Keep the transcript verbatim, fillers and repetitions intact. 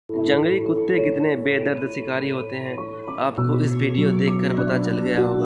जंगली कुत्ते कितने बेदर्द शिकारी होते हैं, आपको इस वीडियो देखकर पता चल गया होगा।